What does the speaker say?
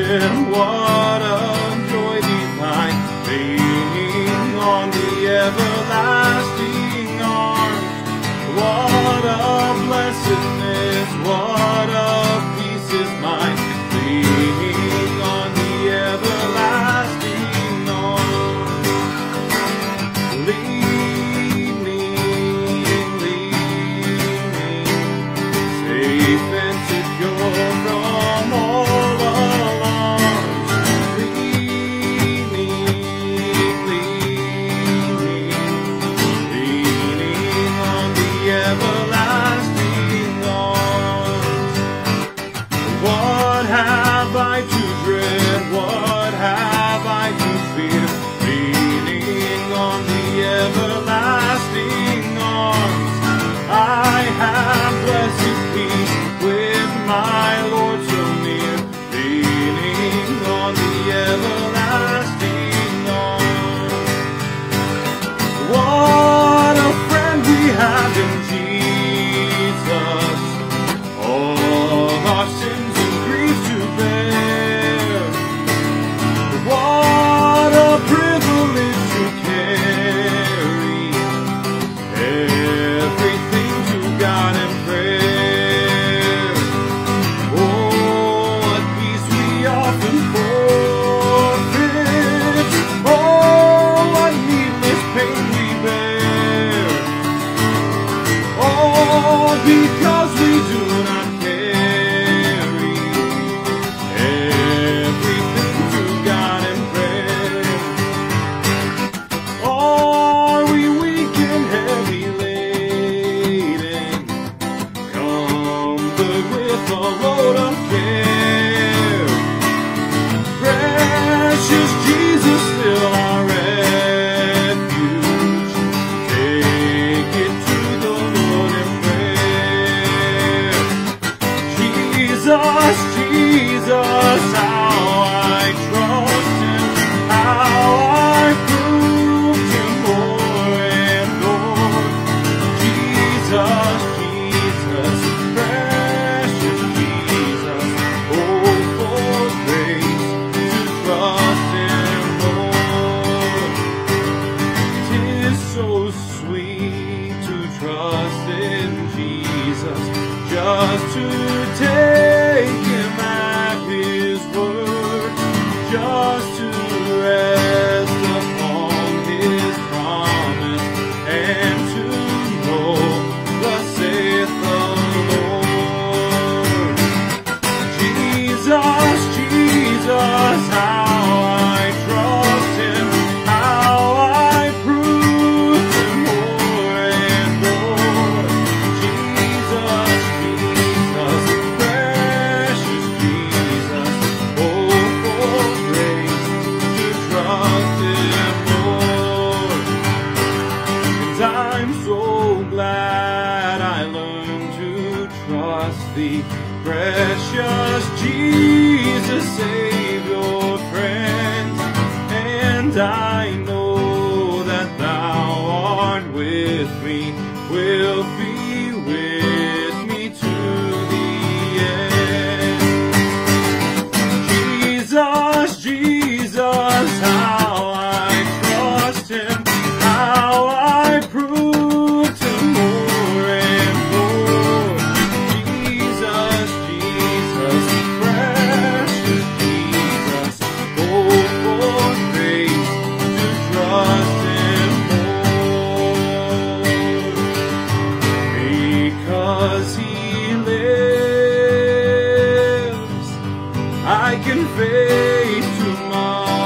children, what a joy divine, leaning on the everlasting arms. What a blessedness, what a peace is mine, leaning on the everlasting arms. Safe and secure from all alarms. Leaning on the everlasting arms. What have I to dread? What have I to fear? Leaning on the everlasting arms. I have blessed peace with my Lord so near, leaning on the everlasting arms. What a friend we have in Jesus, all our sins and griefs to bear. What a privilege to carry everything to God in prayer. Oh, what peace we often forfeit. Oh, what needless pain we bear. All because we do not carry everything to God in prayer. Are we weak and heavy laden, cumbered with a load of care? Precious Jesus, still our refuge. Take it to the Lord in prayer. Jesus, Jesus, how I trust Him, how I proved Him more and more. Jesus, Jesus, precious Jesus, oh, for grace to trust Him more. 'Tis so sweet to trust in Jesus, just to take Him at His word, just to rest upon His promise, and to know, thus saith the Lord. Jesus, Jesus, how I trust Him, how I prove Him more and more. Jesus, Jesus, precious Jesus, oh, for grace to trust Him more. And I'm so glad I learned to trust Thee, precious Jesus, Savior, friend. And I know that Thou art with me, will be with me to the end. Jesus, Jesus, how I trust Him, how I proved Him more and more. Jesus, Jesus, precious Jesus, oh, for grace to trust Him more. Because He lives, I can face tomorrow.